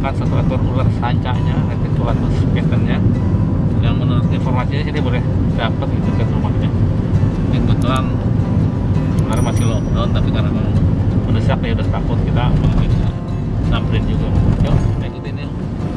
menemukan satu ekor ular sancanya, Etiolatus patternnya, yang menurut informasinya sih dia boleh dapat gitu ke rumahnya. Ini kebetulan sebenarnya masih lockdown, tapi karena memang mendesak ya udah takut, kita mungkin samperin juga. Yuk, kita ikutin ya.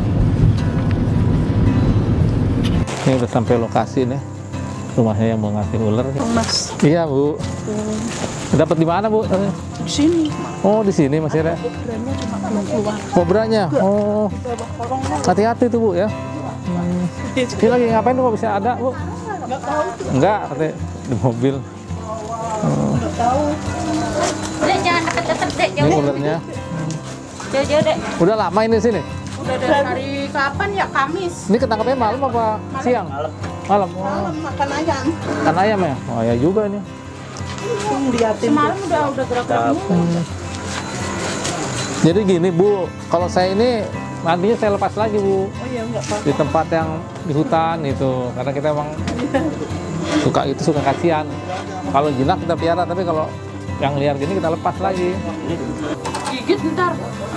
Ini udah sampai lokasi nih, rumahnya yang mau ngasih ular. Mas. Iya Bu. Dapat di mana Bu? Di sini. Oh di sini masih ada. Kobranya cuma belum keluar. Kobranya. Oh. Di bawah kolongnya. Hati-hati tuh Bu ya. Ini lagi ngapain tuh kok bisa ada Bu? Nggak tahu. Enggak, katanya di mobil. Nggak tahu. Dek, jangan deket-deket, Dek. Ini ularnya. Jauh-jauh, Dek. Udah lama ini sini? Udah dari hari kapan ya? Kamis. Ini ketangkapnya malam apa siang? Malam. Oh. Malam makan ayam. Kan ayam ya? Oh ya juga ini. Liatin. Semalam udah gerak-gerak mulu. Jadi gini Bu, kalau saya ini nantinya saya lepas lagi Bu. Oh iya, nggak apa-apa. Di tempat yang di hutan itu, karena kita emang suka kasihan. Kalau jinak kita piara, tapi kalau yang liar gini kita lepas lagi. Gigit ntar.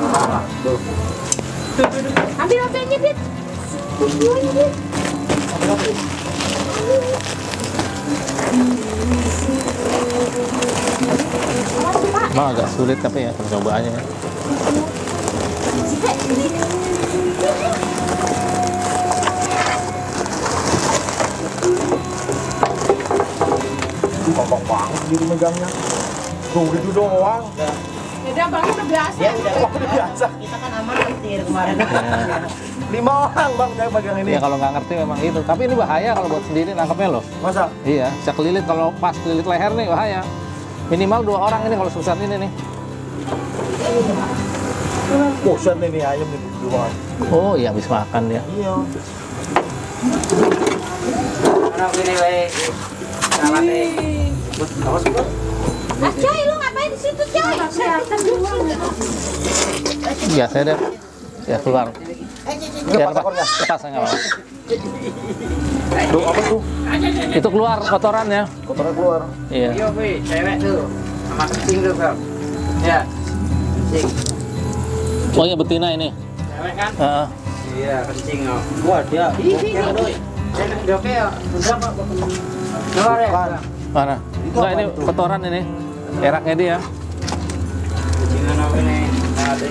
Ambil HP-nya, Dit. Videonya, Dit. Emang agak sulit tapi ya percobaannya ya. Gampang banget jadi megangnya. Tuh gitu doang. Jadi abangnya udah biasa. Ya udah biasa. Kita kan aman antir kemarin. 5 orang bang yang pegang ini. Ya kalau nggak ngerti memang itu. Tapi ini bahaya kalau buat sendiri nangkapnya loh. Masa? Iya, bisa kelilit kalau pas kelilit leher nih bahaya. Minimal 2 orang ini kalau sebesar ini nih. Bosan ini ayam nih doang. Oh iya habis makan dia. Iya. Anak ini wae. Salah deh. Awas kok. Ah, Coy, lu ngapain di situ, Coy? Kelihatan dulu. Iya saya deh. Ya keluar. Ya lepas nggak apa. Tuh apa tuh? Itu keluar kotorannya. Kotornya keluar. Iya. Iya, Pi, cewek tuh. Sama kencing tuh, Bang. Ya. Kencing. Oh iya betina ini. Cewek kan? Heeh. Iya, kencing. Oh. Wah, dia. Iya, doi. Enak doke ya. Udah, Pak. Keluar ya. Apaan? Mana? Enggak ini kotoran ini. Eraknya dia. Kencingan apa nih? Ada.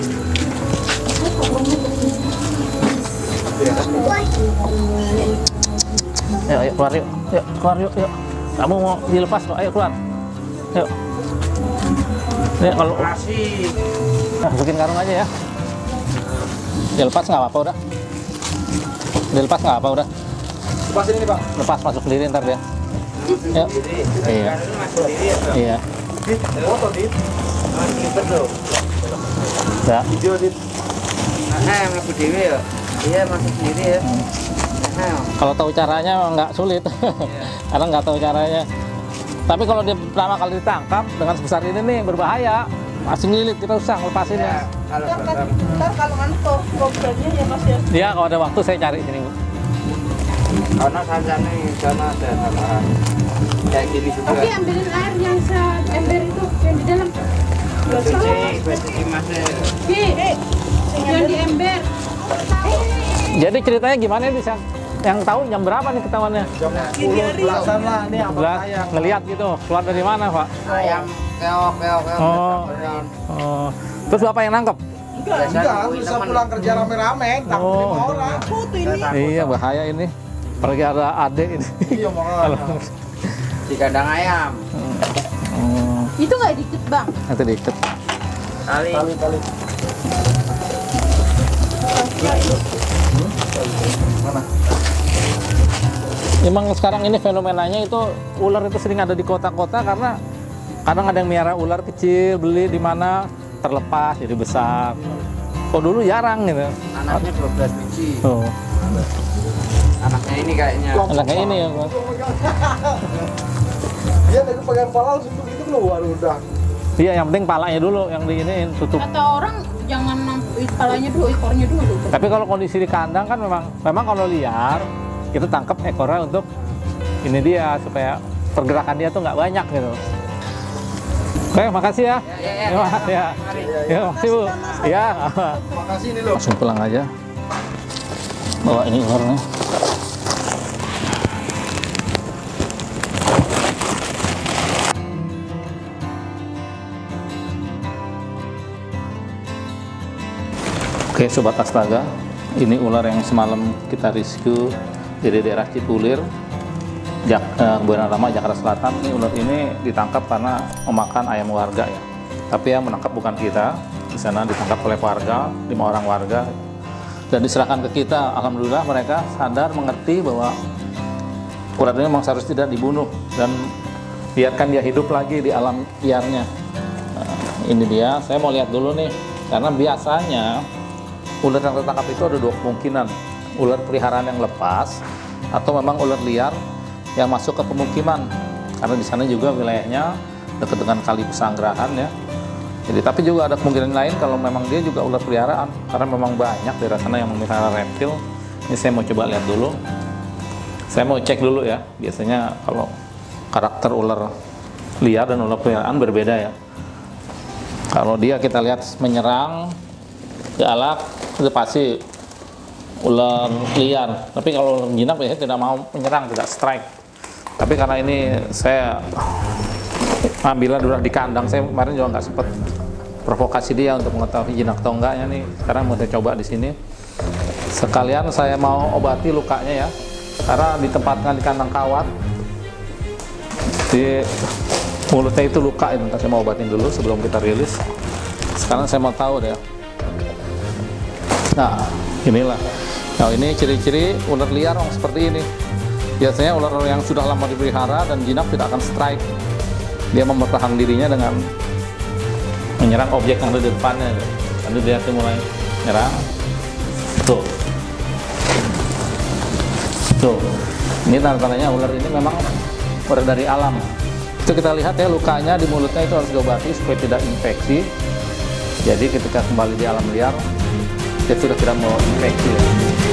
Ayo keluar yuk. Yuk keluar yuk. Kamu mau dilepas kok? Ayo keluar. Yuk. Nih kalau Masih. masukin karung aja ya. Dilepas nggak apa-apa udah. Dilepas nggak apa udah. Lepasin ini bang. Lepas masuk sendiri ntar dia. Yuk. Iya. Masuk diri ya, Bang. Iya. Dit, foto dit. Ribet loh. Ya. Video dit. Nah, ngaku dewe ya. Iya, masuk sendiri ya. Nah, Kalau tahu caranya emang nggak sulit. Karena nggak tahu caranya. Tapi kalau dia pertama kali ditangkap dengan sebesar ini nih berbahaya. Masih ngelilit kita susah ngelepasinnya. kalau Ntar kalau ngantuk kobranya ya Mas ya. Iya kalau ada waktu saya cari sini Bu. karena sana ada tambahan kayak gini juga. Oke, ambilin air yang seember itu yang di dalam. Cuci masnya. Ki, yang di ember. Jadi ceritanya gimana nih Sang? Yang tahu jam berapa nih ketahuannya? Jam 10 belasan lah ini abang Belas, ayam. ngeliat gitu, keluar dari mana Pak? Ayam keok. Oh. Oh. Terus Bapak yang nangkep? Enggak, bisa pulang kerja rame-rame, takut Oh. 5 orang. Foto ini. Iya bahaya ini. Apalagi ada adik ini. Iya makanya. Di kandang ayam. Oh, Itu nggak dikit, Bang. nanti diikat. Kali. Kali. Mana? Emang sekarang ini fenomenanya itu ular itu sering ada di kota-kota karena kadang ada yang miara ular kecil, beli di mana terlepas jadi besar. Kok dulu jarang gitu. Anaknya 12 biji. Oh, Anaknya ini kayaknya. anaknya ini ya. Bang. Dia dari pegang kepala langsung itu keluar udah. Iya, yang penting palanya dulu yang diiniin tutup. Kata orang jangan kepalanya dulu, ekornya dulu. Tapi kalau kondisi di kandang kan memang kalau liar kita tangkap ekornya untuk ini dia supaya pergerakan dia tuh nggak banyak gitu. Oke, makasih ya. Terima kasih ya. Ya, makasih Bu. Ya. Makasih nih lo. Langsung pulang aja. Bawa ini ularnya. Oke, Sobat Astaga, ini ular yang semalam kita rescue dari daerah Cipulir, Kebayoran Lama, Jakarta Selatan. Ini ular ini ditangkap karena memakan ayam warga ya. Tapi yang menangkap bukan kita, di sana ditangkap oleh warga, 5 orang warga, dan diserahkan ke kita. Alhamdulillah mereka sadar, mengerti bahwa ular ini memang seharusnya tidak dibunuh dan biarkan dia hidup lagi di alam liarnya. Nah, ini dia, saya mau lihat dulu nih, karena biasanya ular yang tertangkap itu ada 2 kemungkinan, ular peliharaan yang lepas atau memang ular liar yang masuk ke pemukiman, karena di sana juga wilayahnya dekat dengan kali pesanggerahan ya. Jadi tapi juga ada kemungkinan lain kalau memang dia juga ular peliharaan, karena memang banyak daerah sana yang memelihara reptil. Ini saya mau coba lihat dulu, saya mau cek dulu ya. Biasanya kalau karakter ular liar dan ular peliharaan berbeda ya. Kalau dia kita lihat menyerang, galak, itu pasti ular liar. Tapi kalau ular jinak biasanya tidak mau menyerang, tidak strike. Tapi karena ini saya ambilnya dulu di kandang, saya kemarin juga nggak sempat provokasi dia untuk mengetahui jinak atau enggaknya nih. Sekarang mau saya coba di sini. Sekalian saya mau obati lukanya ya, karena ditempatkan di kandang kawat. Di mulutnya itu luka, itu saya mau obatin dulu sebelum kita rilis. Sekarang saya mau tahu deh. Nah, inilah. Nah, ini ciri-ciri ular liar seperti ini. Biasanya ular yang sudah lama dipelihara dan jinak tidak akan strike. Dia mempertahankan dirinya dengan menyerang objek yang ada di depannya. Lalu dia mulai menyerang. Tuh. Tuh. Ini tanda-tandanya ular ini memang ular dari alam. Itu kita lihat ya, lukanya di mulutnya itu harus diobati supaya tidak infeksi. Jadi ketika kembali di alam liar, dia sudah tidak mau infeksi ya.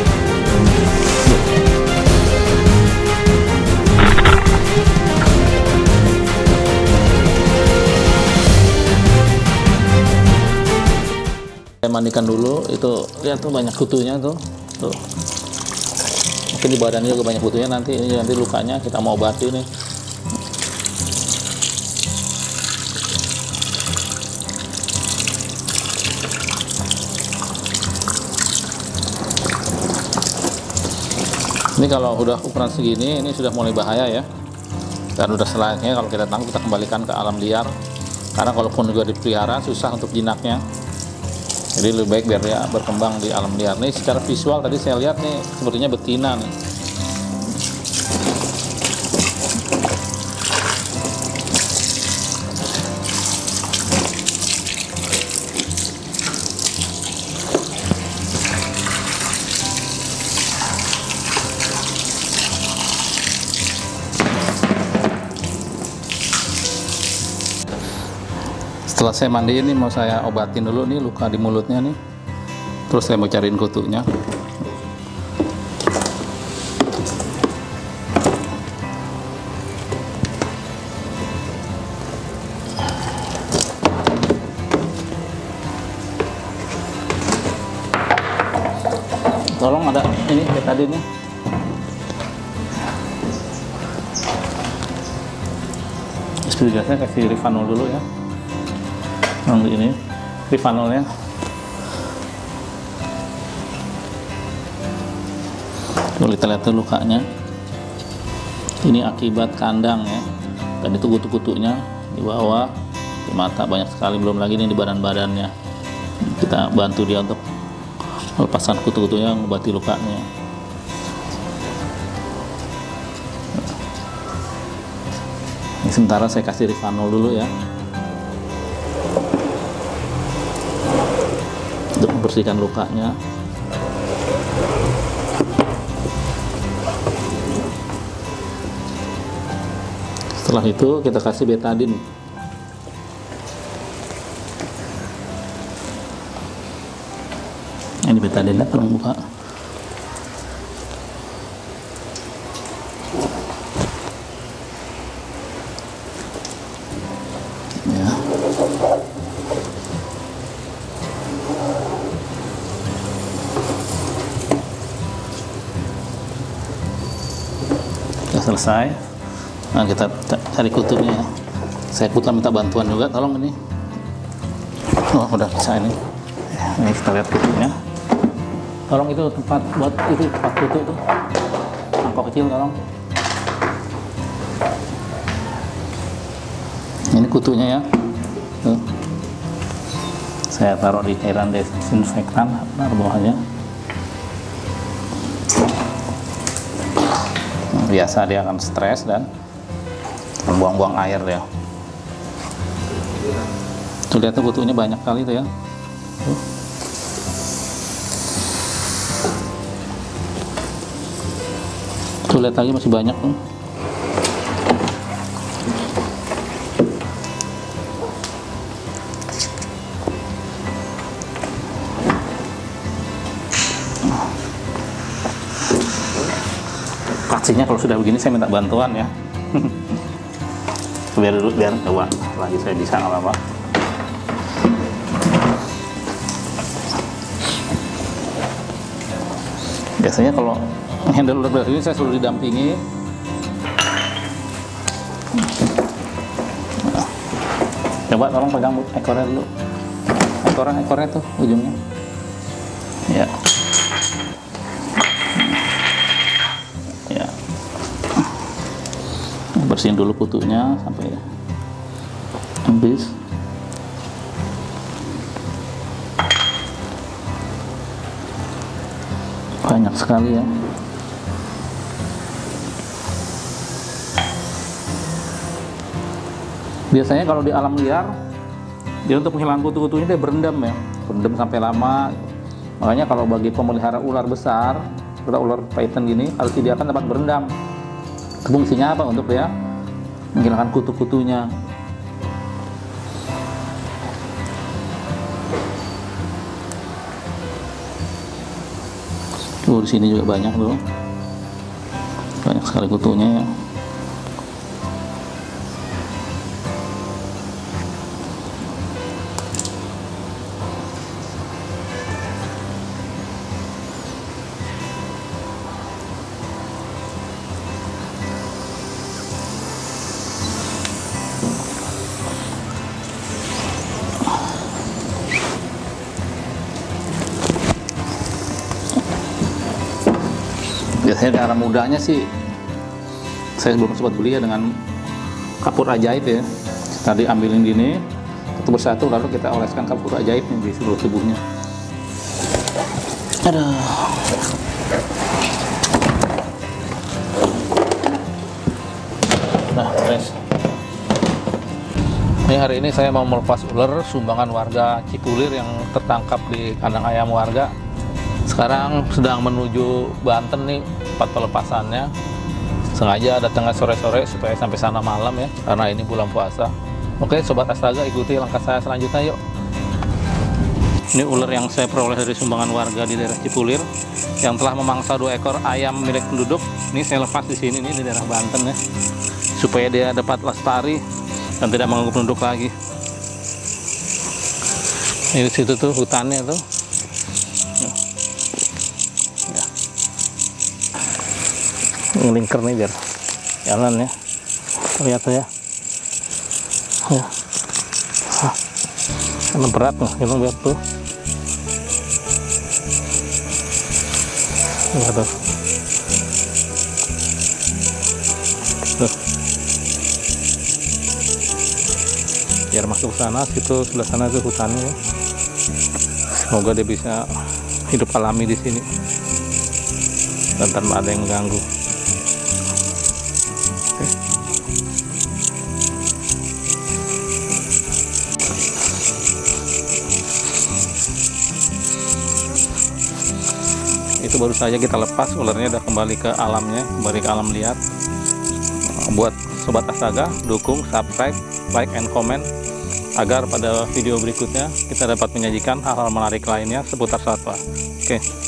Saya mandikan dulu, itu lihat tuh banyak kutunya tuh. Mungkin di badannya juga banyak kutunya, nanti lukanya kita mau obati nih. Ini kalau udah ukuran segini, ini sudah mulai bahaya ya. Dan udah selayaknya kalau kita tangkap, kita kembalikan ke alam liar. Karena kalaupun juga dipelihara, susah untuk jinaknya. Jadi lebih baik biar dia berkembang di alam liar. Nih secara visual tadi saya lihat nih, sepertinya betina nih. Setelah saya mandi ini mau saya obatin dulu nih luka di mulutnya nih. Terus saya mau cariin kutunya. Tolong ada ini kayak tadi nih. Spirigasnya kasih Rivanol dulu ya. Nanti ini Rivanolnya. Tuh kita lihat tuh lukanya. Ini akibat kandang ya. Dan itu kutu-kutunya di bawah, di mata banyak sekali, belum lagi ini di badan-badannya. Kita bantu dia untuk melepaskan kutu-kutunya, mengobati lukanya. Ini sementara saya kasih Rivanol dulu ya, untuk membersihkan lukanya. Setelah itu kita kasih betadine. Ini betadine, tolong buka. Ya. selesai. Nah, kita cari kutunya. Saya minta bantuan juga, tolong ini. Oh, udah bisa ini. Ini kita lihat kutunya. Tolong itu tempat buat itu tempat kutu tuh. Mangkok kecil tolong. Ini kutunya ya. Tuh. Saya taruh di cairan desinfektan bawahnya. Biasa dia akan stres dan buang-buang air ya. Tuh lihat tuh kutunya banyak kali tuh ya. Tuh lihat lagi masih banyak tuh. Pastinya kalau sudah begini saya minta bantuan ya. biar coba lagi saya bisa nggak apa-apa. Biasanya kalau handle ular berat ini saya selalu didampingi. Coba tolong pegang ekornya dulu. Ekornya tuh ujungnya. Ya. Bersihin dulu kutunya sampai habis. Banyak sekali ya. Biasanya kalau di alam liar, dia untuk menghilangkan kutu-kutunya dia berendam ya, berendam sampai lama. Makanya kalau bagi pemelihara ular besar, ular python gini, harus sediakan tempat berendam. Fungsinya apa? Untuk dia menghilangkan kutu-kutunya. Tuh di sini juga banyak loh, banyak sekali kutunya ya. Biasanya cara mudahnya sih, saya belum sempat beli ya, dengan kapur ajaib ya. Tadi ambilin gini, satu persatu, lalu kita oleskan kapur ajaib di seluruh tubuhnya. Aduh. Nah, beres. Ini hari ini saya mau melepas ular sumbangan warga Cipulir yang tertangkap di kandang ayam warga. Sekarang sedang menuju Banten nih tempat pelepasannya. Sengaja datangnya sore-sore supaya sampai sana malam ya, karena ini bulan puasa. Oke Sobat Astaga, ikuti langkah saya selanjutnya yuk. Ini ular yang saya peroleh dari sumbangan warga di daerah Cipulir yang telah memangsa 2 ekor ayam milik penduduk. Ini saya lepas di sini nih, di daerah Banten ya, supaya dia dapat lestari dan tidak mengganggu penduduk lagi. Ini di situ tuh hutannya tuh. Ngelingker nih biar jalan ya, lihat tuh ya. Karena berat nih, kita lihat tuh. Lihat tuh. Biar masuk ke sana, situ sebelah sana tuh hutannya. Semoga dia bisa hidup alami di sini dan tanpa ada yang mengganggu. Itu baru saja kita lepas, ularnya udah kembali ke alamnya, kembali ke alam liar. Buat Sobat Astaga, dukung, subscribe, like, and comment agar pada video berikutnya kita dapat menyajikan hal-hal menarik lainnya seputar satwa. Oke.